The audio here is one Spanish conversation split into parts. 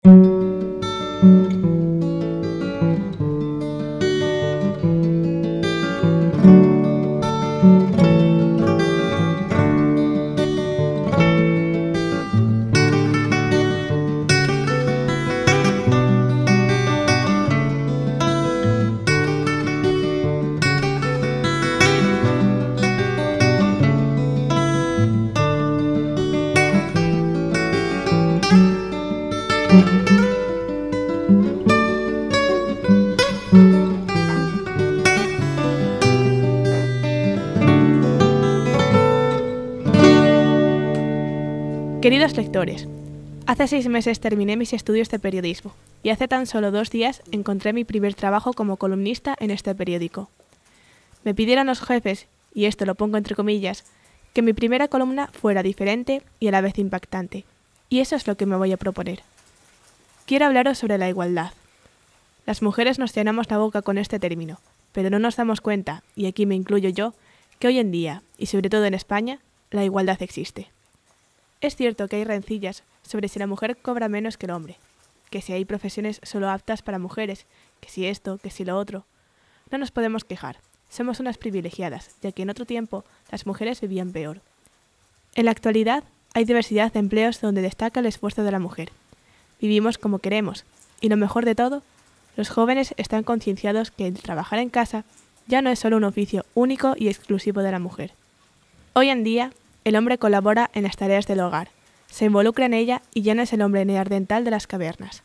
Queridos lectores, hace 6 meses terminé mis estudios de periodismo y hace tan solo 2 días encontré mi primer trabajo como columnista en este periódico. Me pidieron los jefes, y esto lo pongo entre comillas, que mi primera columna fuera diferente y a la vez impactante, y eso es lo que me voy a proponer. Quiero hablaros sobre la igualdad. Las mujeres nos llenamos la boca con este término, pero no nos damos cuenta, y aquí me incluyo yo, que hoy en día, y sobre todo en España, la igualdad existe. Es cierto que hay rencillas sobre si la mujer cobra menos que el hombre, que si hay profesiones solo aptas para mujeres, que si esto, que si lo otro. No nos podemos quejar, somos unas privilegiadas, ya que en otro tiempo las mujeres vivían peor. En la actualidad hay diversidad de empleos donde destaca el esfuerzo de la mujer. Vivimos como queremos, y lo mejor de todo, los jóvenes están concienciados que el trabajar en casa ya no es solo un oficio único y exclusivo de la mujer. Hoy en día, el hombre colabora en las tareas del hogar, se involucra en ella y ya no es el hombre neandertal de las cavernas.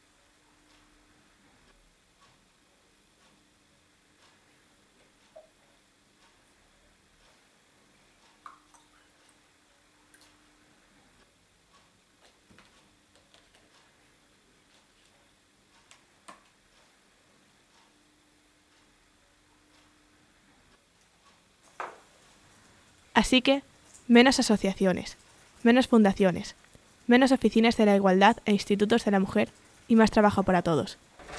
Así que, menos asociaciones, menos fundaciones, menos oficinas de la igualdad e institutos de la mujer y más trabajo para todos.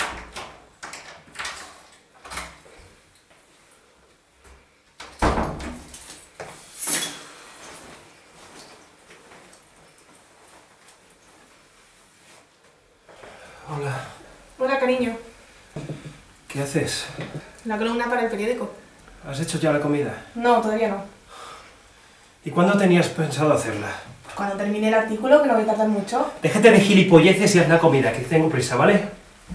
Hola. Hola, cariño. ¿Qué haces? La columna para el periódico. ¿Has hecho ya la comida? No, todavía no. ¿Y cuándo tenías pensado hacerla? Pues cuando termine el artículo, que no voy a tardar mucho. Déjate de gilipolleces y haz la comida, que tengo prisa, ¿vale?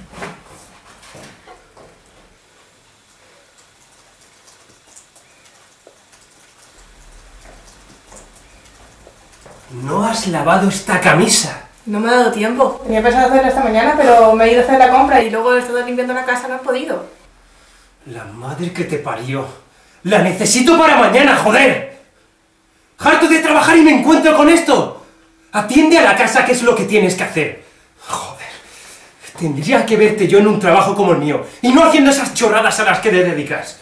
¿No has lavado esta camisa? No me ha dado tiempo. Tenía pensado hacerlo esta mañana, pero me he ido a hacer la compra y luego he estado limpiando la casa, no he podido. La madre que te parió. ¡La necesito para mañana, joder! ¡Harto de trabajar y me encuentro con esto! Atiende a la casa, que es lo que tienes que hacer. Joder. Tendría que verte yo en un trabajo como el mío, y no haciendo esas chorradas a las que te dedicas.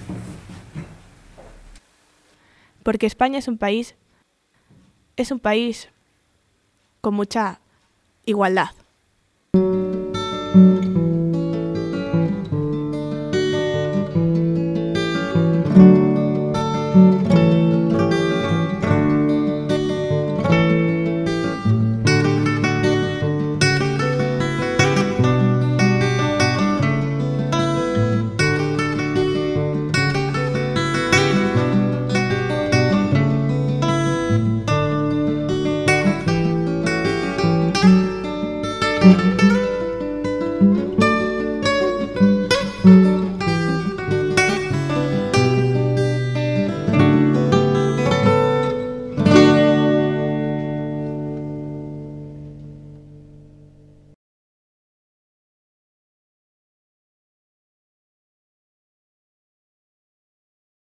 Porque España es un país con mucha igualdad.